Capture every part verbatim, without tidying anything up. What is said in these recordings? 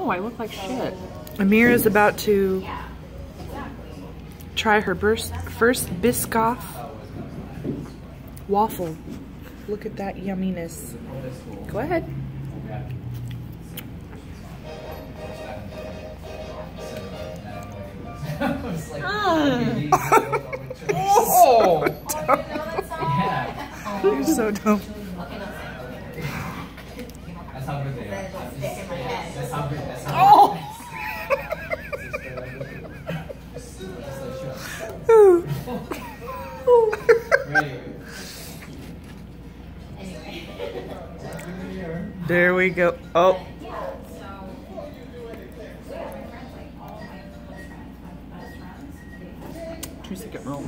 know, I look like shit. Amira is about to try her first, first Biscoff waffle. Look at that yumminess. Go ahead. Oh! You're so dumb. Oh! There we go. Oh. Two second roll.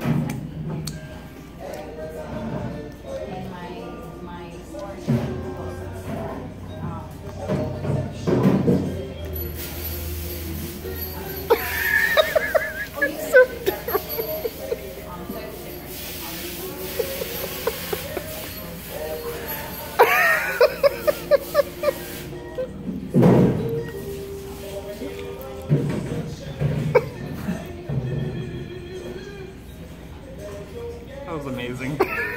That was amazing.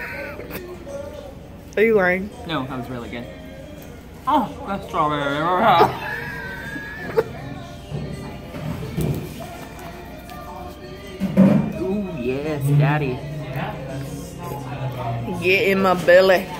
Are you lying? No, that was really good. Oh, that's strawberry. Ooh, yes, daddy. Get in my belly.